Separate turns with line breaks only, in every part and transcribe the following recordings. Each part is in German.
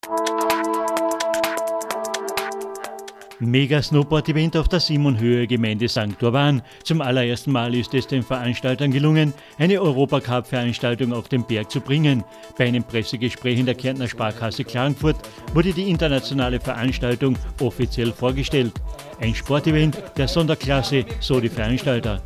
Mega-Snowboard-Event auf der Simonhöhe, Gemeinde St. Urban. Zum allerersten Mal ist es den Veranstaltern gelungen, eine Europacup-Veranstaltung auf den Berg zu bringen. Bei einem Pressegespräch in der Kärntner Sparkasse Klagenfurt wurde die internationale Veranstaltung offiziell vorgestellt. Ein Sportevent der Sonderklasse, so die Veranstalter.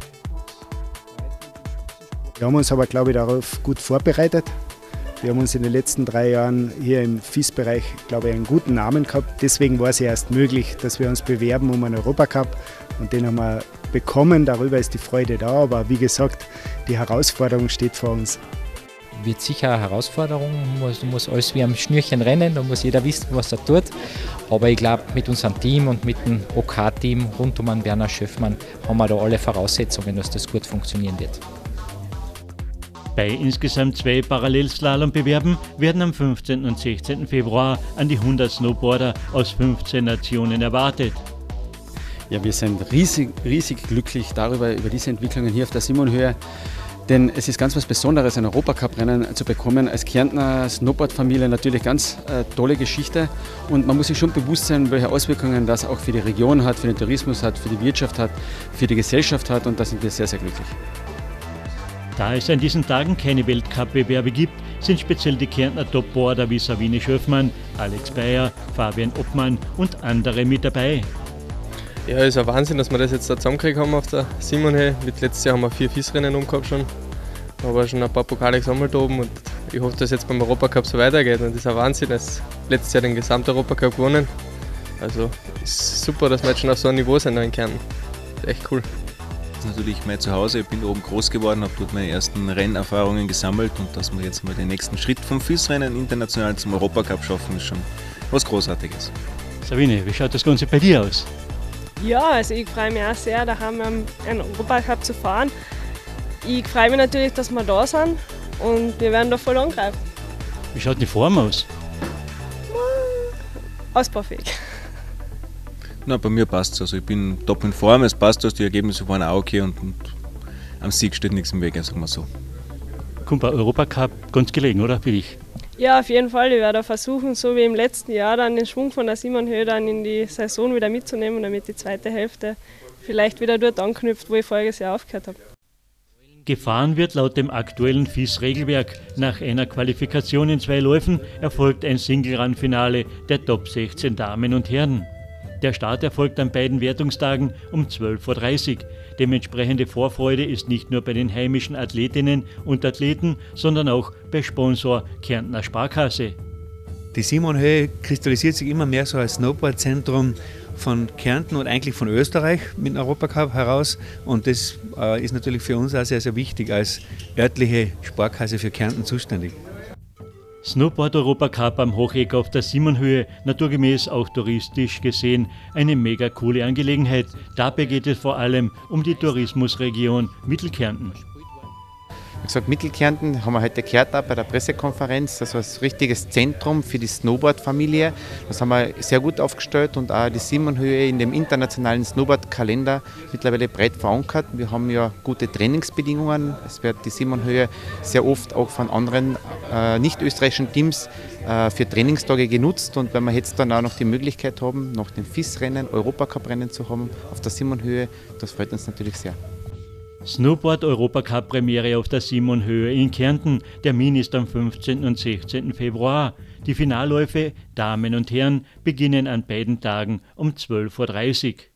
Wir haben uns aber, glaube ich, darauf gut vorbereitet. Wir haben uns in den letzten 3 Jahren hier im FIS-Bereich, glaube ich, einen guten Namen gehabt. Deswegen war es erst möglich, dass wir uns bewerben um einen Europacup. Und den haben wir bekommen. Darüber ist die Freude da. Aber wie gesagt, die Herausforderung steht vor uns.
Wird sicher eine Herausforderung. Du musst alles wie am Schnürchen rennen. Da muss jeder wissen, was er tut. Aber ich glaube, mit unserem Team und mit dem OK-Team rund um den Werner Schöffmann haben wir da alle Voraussetzungen, dass das gut funktionieren wird.
Bei insgesamt 2 Parallelslalombewerben werden am 15. und 16. Februar an die 100 Snowboarder aus 15 Nationen erwartet.
Ja, wir sind riesig glücklich über diese Entwicklungen hier auf der Simonhöhe. Denn es ist ganz was Besonderes, ein Europacup-Rennen zu bekommen. Als Kärntner Snowboard-Familie natürlich ganz tolle Geschichte. Und man muss sich schon bewusst sein, welche Auswirkungen das auch für die Region hat, für den Tourismus hat, für die Wirtschaft hat, für die Gesellschaft hat. Und da sind wir sehr, sehr glücklich.
Da es an diesen Tagen keine Weltcup-Bewerbe gibt, sind speziell die Kärntner Topboarder wie Sabine Schöffmann, Alex Beyer, Fabian Oppmann und andere mit dabei.
Ja, es ist ein Wahnsinn, dass wir das jetzt da zusammengekriegt haben auf der Simonhöhe. Letztes Jahr haben wir 4 FIS-Rennen umgehabt schon. Da haben wir schon ein paar Pokale gesammelt oben und ich hoffe, dass es jetzt beim Europacup so weitergeht. Und das ist ein Wahnsinn, dass letztes Jahr den Gesamt-Europacup gewonnen. Also es ist super, dass wir jetzt schon auf so einem Niveau sind in Kärnten. Das ist echt cool.
Das ist natürlich mein Zuhause, ich bin da oben groß geworden, habe dort meine ersten Rennerfahrungen gesammelt und dass wir jetzt mal den nächsten Schritt vom FIS-Rennen international zum Europacup schaffen, ist schon was Großartiges.
Sabine, wie schaut das Ganze bei dir aus?
Ja, also ich freue mich auch sehr, daheim einen Europacup zu fahren. Ich freue mich natürlich, dass wir da sind und wir werden da voll angreifen.
Wie schaut die Form aus?
Ausbaufähig.
Na, bei mir passt es. Also ich bin top in Form, es passt, dass die Ergebnisse waren auch okay und am Sieg steht nichts im Weg, sagen wir so.
Kommt bei Europacup ganz gelegen, oder für dich?
Ja, auf jeden Fall. Ich werde versuchen, so wie im letzten Jahr, dann den Schwung von der Simonhöhe dann in die Saison wieder mitzunehmen, damit die zweite Hälfte vielleicht wieder dort anknüpft, wo ich voriges Jahr aufgehört habe.
Gefahren wird laut dem aktuellen FIS-Regelwerk. Nach einer Qualifikation in 2 Läufen erfolgt ein Single-Run-Finale der Top 16 Damen und Herren. Der Start erfolgt an beiden Wertungstagen um 12:30 Uhr. Dementsprechende Vorfreude ist nicht nur bei den heimischen Athletinnen und Athleten, sondern auch bei Sponsor Kärntner Sparkasse.
Die Simonhöhe kristallisiert sich immer mehr so als Snowboardzentrum von Kärnten und eigentlich von Österreich mit dem Europacup heraus. Und das ist natürlich für uns auch sehr, sehr wichtig als örtliche Sparkasse für Kärnten zuständig.
Snowboard-Europacup am Hocheck auf der Simonhöhe, naturgemäß auch touristisch gesehen, eine mega coole Angelegenheit. Dabei geht es vor allem um die Tourismusregion Mittelkärnten.
Wie gesagt, Mittelkärnten haben wir heute gehört auch bei der Pressekonferenz, das war ein richtiges Zentrum für die Snowboard-Familie. Das haben wir sehr gut aufgestellt und auch die Simonhöhe in dem internationalen Snowboard-Kalender mittlerweile breit verankert. Wir haben ja gute Trainingsbedingungen. Es wird die Simonhöhe sehr oft auch von anderen nicht-österreichischen Teams für Trainingstage genutzt. Und wenn wir jetzt dann auch noch die Möglichkeit haben, noch den FIS-Rennen, Europacup-Rennen zu haben auf der Simonhöhe, das freut uns natürlich sehr.
Snowboard-Europacup-Premiere auf der Simonhöhe in Kärnten. Termin ist am 15. und 16. Februar. Die Finalläufe, Damen und Herren, beginnen an beiden Tagen um 12:30 Uhr.